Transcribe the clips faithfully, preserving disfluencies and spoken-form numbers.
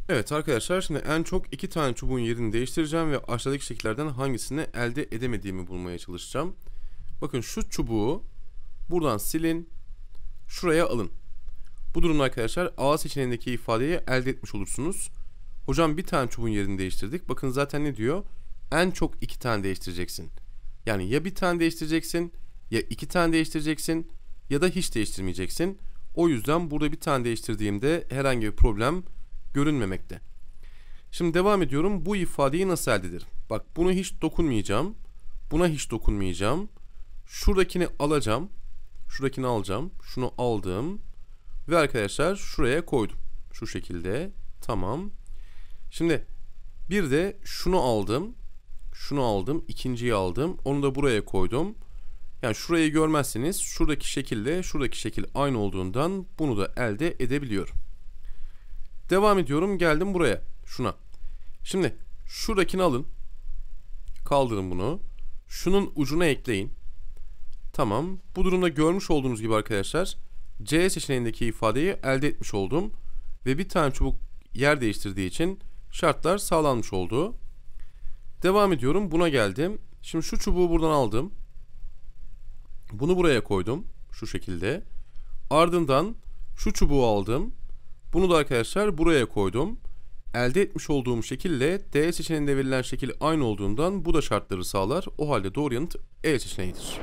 Evet arkadaşlar, şimdi en çok iki tane çubuğun yerini değiştireceğim ve aşağıdaki şekillerden hangisini elde edemediğimi bulmaya çalışacağım. Bakın, şu çubuğu buradan silin, şuraya alın. Bu durumda arkadaşlar A seçeneğindeki ifadeyi elde etmiş olursunuz. Hocam, bir tane çubuğun yerini değiştirdik. Bakın zaten ne diyor? En çok iki tane değiştireceksin. Yani ya bir tane değiştireceksin, ya iki tane değiştireceksin, ya da hiç değiştirmeyeceksin. O yüzden burada bir tane değiştirdiğimde herhangi bir problem görünmemekte. Şimdi devam ediyorum. Bu ifadeyi nasıl elde ederim? Bak, bunu hiç dokunmayacağım. Buna hiç dokunmayacağım. Şuradakini alacağım. Şuradakini alacağım. Şunu aldım. Ve arkadaşlar şuraya koydum. Şu şekilde. Tamam. Şimdi bir de şunu aldım. Şunu aldım. İkinciyi aldım. Onu da buraya koydum. Yani şurayı görmezseniz şuradaki şekilde şuradaki şekil aynı olduğundan bunu da elde edebiliyorum. Devam ediyorum. Geldim buraya. Şuna. Şimdi şuradakini alın. Kaldırın bunu. Şunun ucuna ekleyin. Tamam. Bu durumda görmüş olduğunuz gibi arkadaşlar C seçeneğindeki ifadeyi elde etmiş oldum. Ve bir tane çubuk yer değiştirdiği için şartlar sağlanmış oldu. Devam ediyorum. Buna geldim. Şimdi şu çubuğu buradan aldım. Bunu buraya koydum. Şu şekilde. Ardından şu çubuğu aldım. Bunu da arkadaşlar buraya koydum. Elde etmiş olduğum şekille D seçeneğinde verilen şekil aynı olduğundan bu da şartları sağlar. O halde doğru yanıt E seçeneğidir.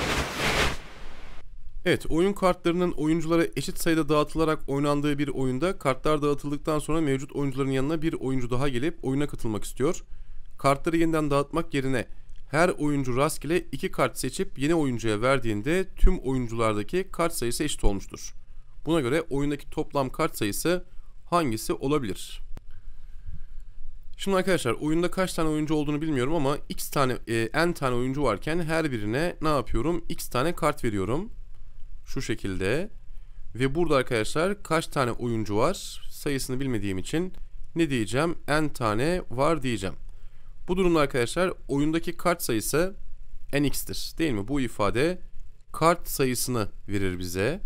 Evet, oyun kartlarının oyunculara eşit sayıda dağıtılarak oynandığı bir oyunda kartlar dağıtıldıktan sonra mevcut oyuncuların yanına bir oyuncu daha gelip oyuna katılmak istiyor. Kartları yeniden dağıtmak yerine her oyuncu rastgele iki kart seçip yeni oyuncuya verdiğinde tüm oyunculardaki kart sayısı eşit olmuştur. Buna göre oyundaki toplam kart sayısı hangisi olabilir? Şimdi arkadaşlar, oyunda kaç tane oyuncu olduğunu bilmiyorum ama x tane e, n tane oyuncu varken her birine ne yapıyorum? X tane kart veriyorum. Şu şekilde. Ve burada arkadaşlar kaç tane oyuncu var? Sayısını bilmediğim için ne diyeceğim? N tane var diyeceğim. Bu durumda arkadaşlar oyundaki kart sayısı nx'tir. Değil mi? Bu ifade kart sayısını verir bize.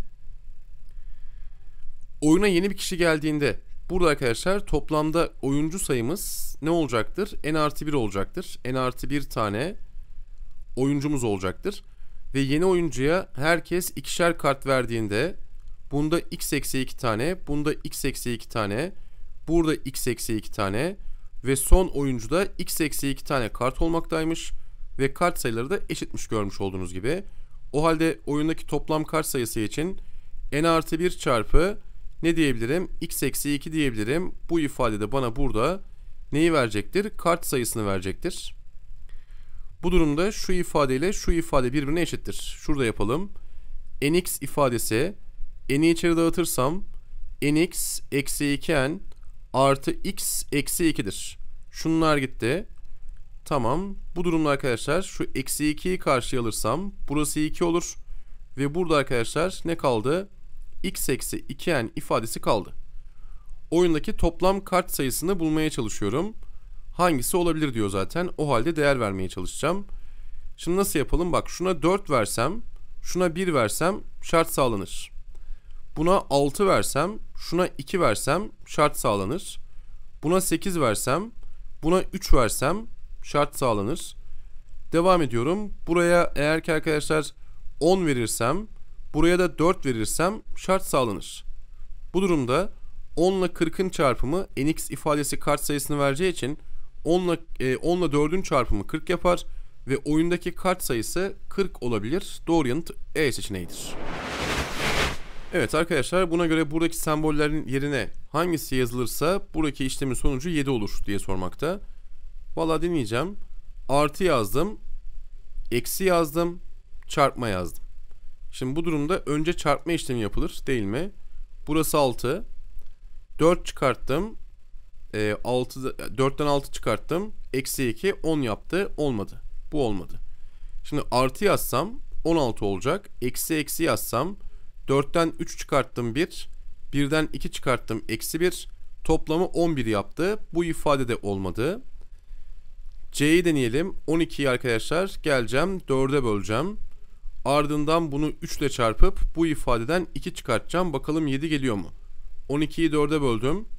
Oyuna yeni bir kişi geldiğinde burada arkadaşlar toplamda oyuncu sayımız ne olacaktır? N artı bir olacaktır. N artı bir tane oyuncumuz olacaktır. Ve yeni oyuncuya herkes ikişer kart verdiğinde bunda x eksi iki tane, bunda x eksi iki tane, burada x eksi iki tane ve son oyuncuda x eksi iki tane kart olmaktaymış ve kart sayıları da eşitmiş görmüş olduğunuz gibi. O halde oyundaki toplam kart sayısı için n artı bir çarpı ne diyebilirim? X eksi iki diyebilirim. Bu ifadede bana burada neyi verecektir? Kart sayısını verecektir. Bu durumda şu ifadeyle şu ifade birbirine eşittir. Şurada yapalım. Nx ifadesi, n'i içeri dağıtırsam nx eksi iki n artı x eksi iki'dir. Şunlar gitti. Tamam. Bu durumda arkadaşlar şu eksi iki'yi karşıya alırsam burası iki olur. Ve burada arkadaşlar ne kaldı? X eksi iki n ifadesi kaldı. Oyundaki toplam kart sayısını bulmaya çalışıyorum. Hangisi olabilir diyor zaten. O halde değer vermeye çalışacağım. Şimdi nasıl yapalım? Bak, şuna dört versem, şuna bir versem şart sağlanır. Buna altı versem, şuna iki versem şart sağlanır. Buna sekiz versem, buna üç versem şart sağlanır. Devam ediyorum. Buraya eğer ki arkadaşlar on verirsem, buraya da dört verirsem şart sağlanır. Bu durumda on ile kırk'ın çarpımı nx ifadesi kart sayısını vereceği için on ile, e, on ile dört'ün çarpımı kırk yapar ve oyundaki kart sayısı kırk olabilir. Doğru yanıt E seçeneğidir. Evet arkadaşlar, buna göre buradaki sembollerin yerine hangisi yazılırsa buradaki işlemin sonucu yedi olur diye sormakta. Vallahi deneyeceğim. Artı yazdım, eksi yazdım, çarpma yazdım. Şimdi bu durumda önce çarpma işlemi yapılır değil mi? Burası altı. dört çıkarttım. E, altı, dört'ten altı çıkarttım. Eksi iki on yaptı. Olmadı. Bu olmadı. Şimdi artı yazsam on altı olacak. Eksi eksi yazsam dört'ten üç çıkarttım bir. bir'den iki çıkarttım eksi bir. Toplamı on bir yaptı. Bu ifade de olmadı. C'yi deneyelim. on iki'yi arkadaşlar geleceğim dört'e böleceğim. Ardından bunu üç ile çarpıp bu ifadeden iki çıkartacağım. Bakalım yedi geliyor mu? on iki'yi dört'e böldüm.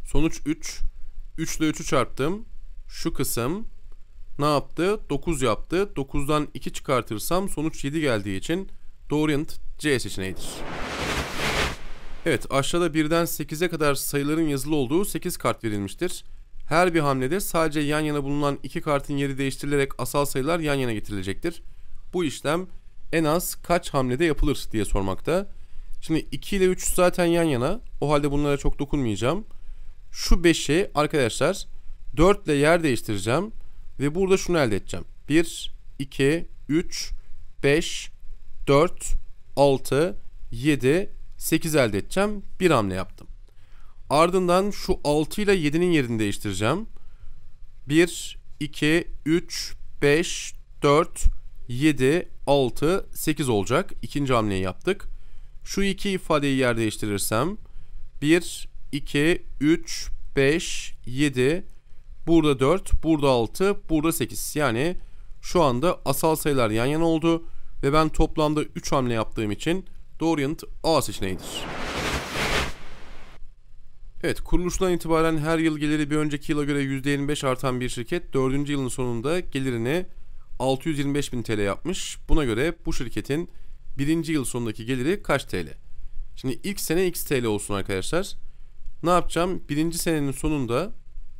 Sonuç üç. üç ile üçü çarptım. Şu kısım ne yaptı? dokuz yaptı. dokuzdan iki çıkartırsam sonuç yedi geldiği için doğru yanıt C seçeneğidir. Evet, aşağıda birden sekize kadar sayıların yazılı olduğu sekiz kart verilmiştir. Her bir hamlede sadece yan yana bulunan iki kartın yeri değiştirilerek asal sayılar yan yana getirilecektir. Bu işlem en az kaç hamlede yapılır diye sormakta. Şimdi iki ile üç zaten yan yana. O halde bunlara çok dokunmayacağım. Şu beşi arkadaşlar dört ile yer değiştireceğim. Ve burada şunu elde edeceğim. bir, iki, üç, beş, dört, altı, yedi, sekiz elde edeceğim. Bir hamle yaptım. Ardından şu altı ile yedinin yerini değiştireceğim. bir, iki, üç, beş, dört, yedi, altı, sekiz olacak. İkinci hamleyi yaptık. Şu iki ifadeyi yer değiştirirsem bir, iki, üç, beş, yedi, burada dört, burada altı, burada sekiz. Yani şu anda asal sayılar yan yana oldu ve ben toplamda üç hamle yaptığım için doğru yanıt A seçeneğidir. Evet, kuruluştan itibaren her yıl geliri bir önceki yıla göre yüzde yirmi beş artan bir şirket dördüncü yılın sonunda gelirini altı yüz yirmi beş bin T L yapmış. Buna göre bu şirketin birinci yıl sonundaki geliri kaç T L? Şimdi ilk sene X T L olsun arkadaşlar. Ne yapacağım? Birinci senenin sonunda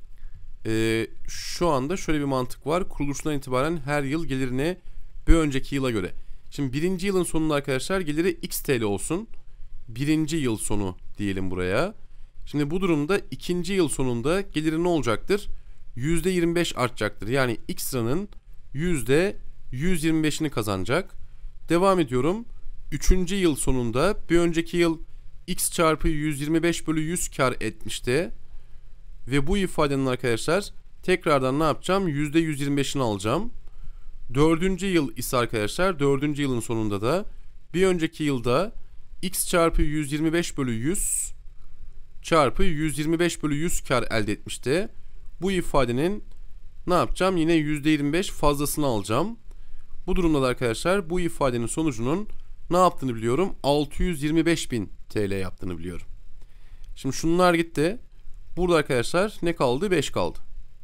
e, şu anda şöyle bir mantık var. Kuruluştan itibaren her yıl gelirini bir önceki yıla göre. Şimdi birinci yılın sonunda arkadaşlar geliri X T L olsun. Birinci yıl sonu diyelim buraya. Şimdi bu durumda ikinci yıl sonunda geliri ne olacaktır? yüzde yirmi beş artacaktır. Yani X liranın yüzde yüz yirmi beşini kazanacak. Devam ediyorum. Üçüncü yıl sonunda bir önceki yıl X çarpı yüz yirmi beş bölü yüz kar etmişti. Ve bu ifadenin arkadaşlar tekrardan ne yapacağım? yüzde yüz yirmi beşini alacağım. Dördüncü yıl ise arkadaşlar dördüncü yılın sonunda da bir önceki yılda X çarpı yüz yirmi beş bölü yüz çarpı yüz yirmi beş bölü yüz kar elde etmişti. Bu ifadenin ne yapacağım? Yine yüzde yirmi beş fazlasını alacağım. Bu durumda da arkadaşlar bu ifadenin sonucunun ne yaptığını biliyorum. altı yüz yirmi beş bin T L yaptığını biliyorum. Şimdi şunlar gitti. Burada arkadaşlar ne kaldı? beş kaldı.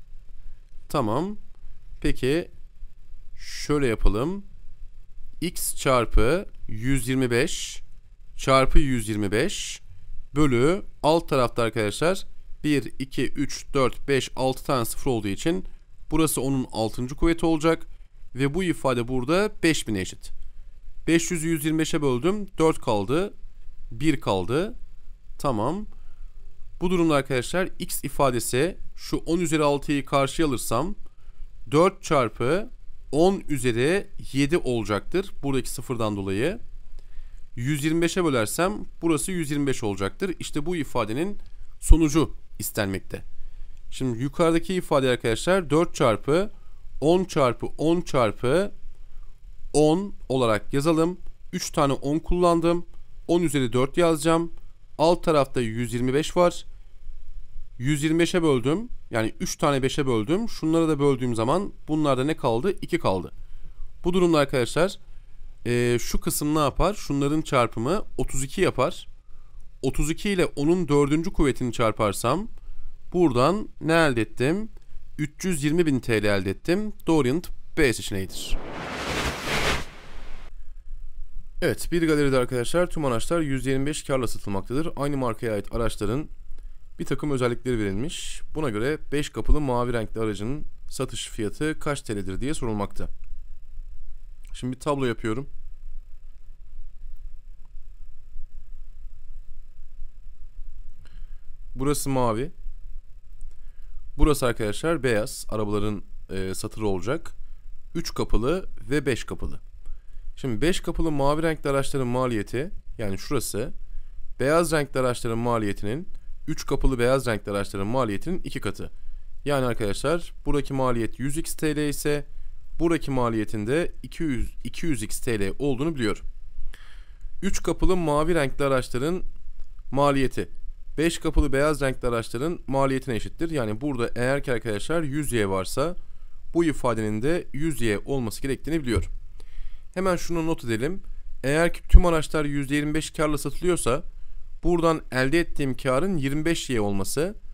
Tamam. Peki şöyle yapalım. X çarpı yüz yirmi beş çarpı yüz yirmi beş bölü alt tarafta arkadaşlar bir, iki, üç, dört, beş, altı tane sıfır olduğu için burası onun altıncı kuvveti olacak. Ve bu ifade burada beş bine eşit. beş yüzü yüz yirmi beşe böldüm. dört kaldı. bir kaldı. Tamam. Bu durumda arkadaşlar X ifadesi şu on üzeri altıyı karşıya alırsam dört çarpı on üzeri yedi olacaktır. Buradaki sıfırdan dolayı. yüz yirmi beşe bölersem burası yüz yirmi beş olacaktır. İşte bu ifadenin sonucu istenmekte. Şimdi yukarıdaki ifade arkadaşlar dört çarpı on çarpı on çarpı on olarak yazalım. üç tane on kullandım. on üzeri dört yazacağım. Alt tarafta yüz yirmi beş var. yüz yirmi beşe böldüm. Yani üç tane beşe böldüm. Şunları da böldüğüm zaman bunlarda ne kaldı? iki kaldı. Bu durumda arkadaşlar e, şu kısım ne yapar? Şunların çarpımı otuz iki yapar. otuz iki ile onun dördüncü kuvvetini çarparsam buradan ne elde ettim? üç yüz yirmi bin T L elde ettim. Doğru yanıt B seçeneğidir. Evet, bir galeride arkadaşlar tüm araçlar yüzde yirmi beş karla satılmaktadır. Aynı markaya ait araçların bir takım özellikleri verilmiş. Buna göre beş kapılı mavi renkli aracın satış fiyatı kaç T L'dir diye sorulmakta. Şimdi bir tablo yapıyorum. Burası mavi. Burası arkadaşlar beyaz. Arabaların e, satırı olacak. üç kapılı ve beş kapılı. Şimdi beş kapılı mavi renkli araçların maliyeti, yani şurası, beyaz renkli araçların maliyetinin üç kapılı beyaz renkli araçların maliyetinin iki katı. Yani arkadaşlar buradaki maliyet yüz X T L ise buradaki maliyetinde iki yüz iki yüz X T L olduğunu biliyorum. üç kapılı mavi renkli araçların maliyeti beş kapılı beyaz renkli araçların maliyetine eşittir. Yani burada eğer ki arkadaşlar yüz Y varsa bu ifadenin de yüz Y olması gerektiğini biliyorum. Hemen şunu not edelim. Eğer ki tüm araçlar yüzde yirmi beş karla satılıyorsa buradan elde ettiğim karın yirmi beş Y olması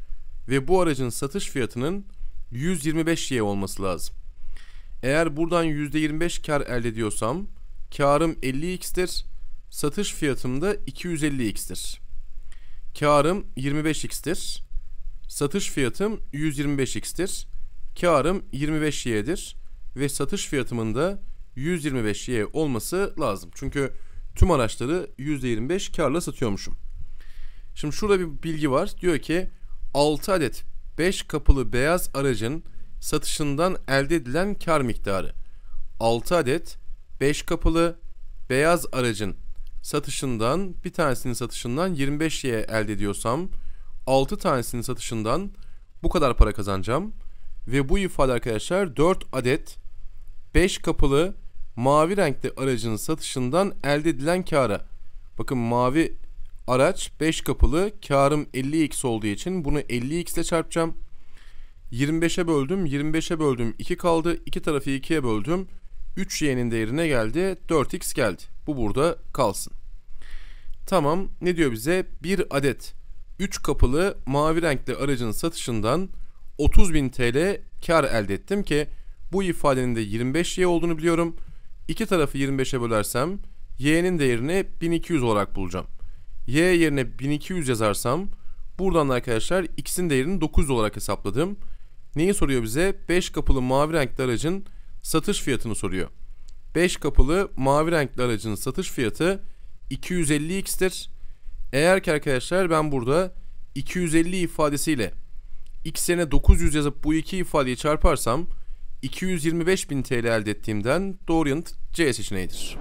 ve bu aracın satış fiyatının yüz yirmi beş Y olması lazım. Eğer buradan yüzde yirmi beş kar elde ediyorsam karım elli X'tir, satış fiyatım da iki yüz elli X'tir. Karım yirmi beş X'tir, satış fiyatım yüz yirmi beş X'tir. Karım yirmi beş Y'dir ve satış fiyatımın da yüz yirmi beş Y olması lazım. Çünkü tüm araçları yüzde yirmi beş karla satıyormuşum. Şimdi şurada bir bilgi var. Diyor ki altı adet beş kapılı beyaz aracın satışından elde edilen kar miktarı. altı adet beş kapılı beyaz aracın satışından, bir tanesinin satışından yirmi beş Y elde ediyorsam altı tanesinin satışından bu kadar para kazanacağım. Ve bu ifade arkadaşlar dört adet beş kapılı mavi renkli aracın satışından elde edilen kâra. Bakın mavi araç beş kapılı, karım elli X olduğu için bunu elli X ile çarpacağım. yirmi beşe böldüm, yirmi beşe böldüm iki kaldı. iki tarafı ikiye böldüm. üç Y'nin değerine geldi, dört X geldi. Bu burada kalsın. Tamam, ne diyor bize? bir adet üç kapılı mavi renkli aracın satışından otuz bin T L kar elde ettim ki bu ifadenin de yirmi beş Y olduğunu biliyorum. İki tarafı yirmi beşe bölersem Y'nin değerini bin iki yüz olarak bulacağım. Y yerine bin iki yüz yazarsam buradan arkadaşlar X'in değerini dokuz yüz olarak hesapladım. Neyi soruyor bize? beş kapılı mavi renkli aracın satış fiyatını soruyor. beş kapılı mavi renkli aracın satış fiyatı iki yüz elli X'tir. Eğer ki arkadaşlar ben burada iki yüz elli ifadesiyle X yerine dokuz yüz yazıp bu iki ifadeyi çarparsam iki yüz yirmi beş bin T L elde ettiğimden doğru yanıt C seçeneğidir.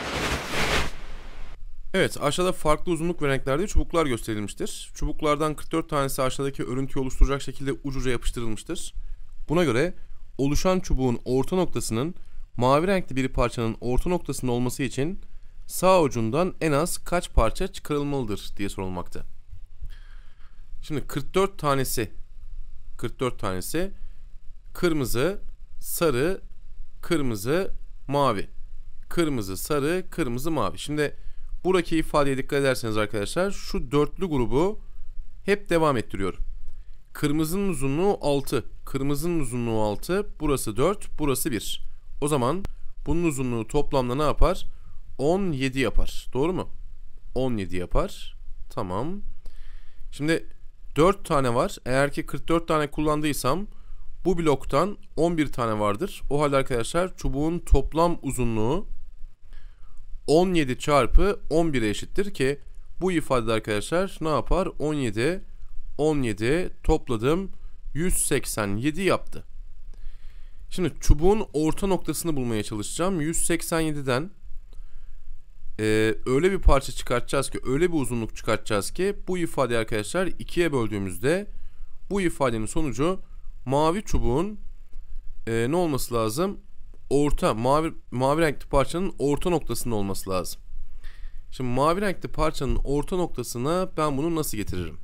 Evet, aşağıda farklı uzunluk ve renklerde çubuklar gösterilmiştir. Çubuklardan kırk dört tanesi aşağıdaki örüntüyü oluşturacak şekilde ucuca yapıştırılmıştır. Buna göre oluşan çubuğun orta noktasının mavi renkli bir parçanın orta noktasında olması için sağ ucundan en az kaç parça çıkarılmalıdır diye sorulmakta. Şimdi kırk dört tanesi kırk dört tanesi kırmızı, sarı, kırmızı, mavi. Kırmızı, sarı, kırmızı, mavi. Şimdi buradaki ifadeye dikkat ederseniz arkadaşlar şu dörtlü grubu hep devam ettiriyorum. Kırmızının uzunluğu altı, kırmızının uzunluğu altı, burası dört, burası bir. O zaman bunun uzunluğu toplamda ne yapar? on yedi yapar. Doğru mu? on yedi yapar. Tamam. Şimdi dört tane var. Eğer ki kırk dört tane kullandıysam bu bloktan on bir tane vardır. O halde arkadaşlar çubuğun toplam uzunluğu on yedi çarpı on bire eşittir ki bu ifade arkadaşlar ne yapar? on yedi on yedi topladım yüz seksen yedi yaptı. Şimdi çubuğun orta noktasını bulmaya çalışacağım. yüz seksen yediden e, öyle bir parça çıkartacağız ki, öyle bir uzunluk çıkartacağız ki bu ifade arkadaşlar ikiye böldüğümüzde bu ifadenin sonucu mavi çubuğun e, ne olması lazım? Orta mavi mavi renkli parçanın orta noktasında olması lazım. Şimdi mavi renkli parçanın orta noktasına ben bunu nasıl getiririm?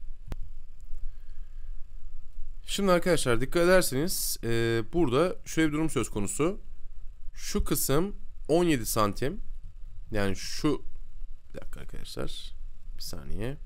Şimdi arkadaşlar dikkat ederseniz e, burada şöyle bir durum söz konusu. Şu kısım on yedi santim. Yani şu bir dakika arkadaşlar bir saniye.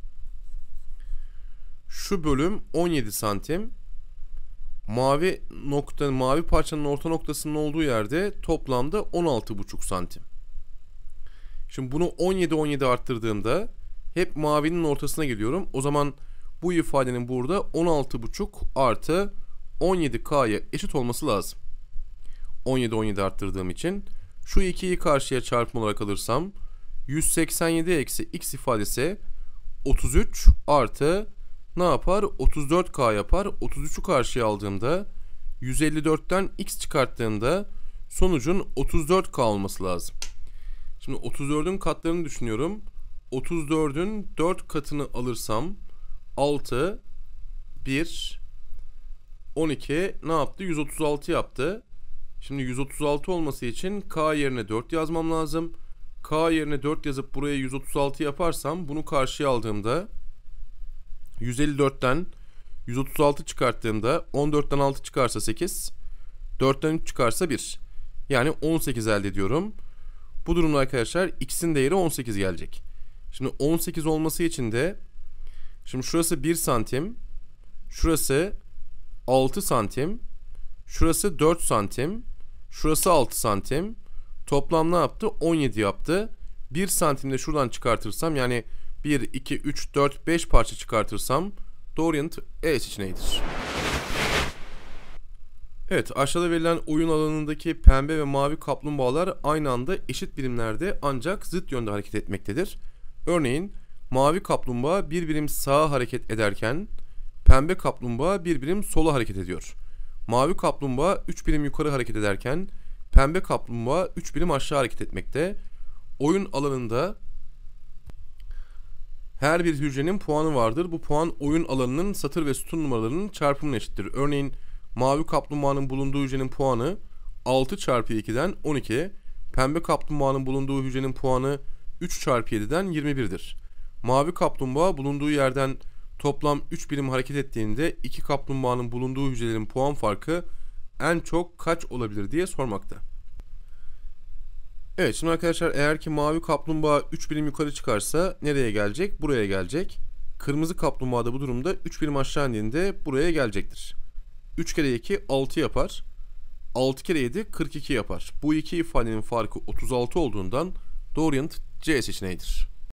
Şu bölüm on yedi santim. Mavi nokta, mavi parçanın orta noktasının olduğu yerde toplamda on altı buçuk santim. Şimdi bunu on yedi on yedi arttırdığımda hep mavinin ortasına geliyorum. O zaman bu ifadenin burada on altı buçuk artı on yedi K'ya eşit olması lazım. on yedi on yedi arttırdığım için şu ikiyi karşıya çarpım olarak alırsam yüz seksen yedi eksi x ifadesi otuz üç artı ne yapar? otuz dört K yapar. otuz üçü karşıya aldığımda yüz elli dörtten x çıkarttığımda sonucun otuz dört K olması lazım. Şimdi otuz dördün katlarını düşünüyorum. otuz dördün dört katını alırsam altı, bir, on iki ne yaptı? yüz otuz altı yaptı. Şimdi yüz otuz altı olması için K yerine dört yazmam lazım. K yerine dört yazıp buraya yüz otuz altı yaparsam bunu karşıya aldığımda yüz elli dörtten yüz otuz altı çıkarttığımda on dörtten altı çıkarsa sekiz, dörtten üç çıkarsa bir. Yani on sekiz elde ediyorum. Bu durumda arkadaşlar x'in değeri on sekiz gelecek. Şimdi on sekiz olması için de şimdi şurası bir santim, Şurası altı santim. Şurası dört santim. Şurası altı santim. Toplam ne yaptı? on yedi yaptı. bir santimde şuradan çıkartırsam, yani bir, iki, üç, dört, beş parça çıkartırsam doğru yanıt E seçeneğidir. Evet, aşağıda verilen oyun alanındaki pembe ve mavi kaplumbağalar aynı anda eşit birimlerde ancak zıt yönde hareket etmektedir. Örneğin mavi kaplumbağa bir birim sağa hareket ederken pembe kaplumbağa bir birim sola hareket ediyor. Mavi kaplumbağa üç birim yukarı hareket ederken pembe kaplumbağa üç birim aşağı hareket etmekte. Oyun alanında her bir hücrenin puanı vardır. Bu puan oyun alanının satır ve sütun numaralarının çarpımına eşittir. Örneğin mavi kaplumbağanın bulunduğu hücrenin puanı altı çarpı ikiden on iki, pembe kaplumbağanın bulunduğu hücrenin puanı üç çarpı yediden yirmi bir'dir. Mavi kaplumbağa bulunduğu yerden toplam üç birim hareket ettiğinde iki kaplumbağanın bulunduğu hücrelerin puan farkı en çok kaç olabilir diye sormakta. Evet, şimdi arkadaşlar, eğer ki mavi kaplumbağa üç birim yukarı çıkarsa nereye gelecek? Buraya gelecek. Kırmızı kaplumbağa da bu durumda üç birim aşağı indiğinde buraya gelecektir. üç kere iki altı yapar. altı kere yedi kırk iki yapar. Bu iki ifadenin farkı otuz altı olduğundan doğru yanıt C seçeneğidir.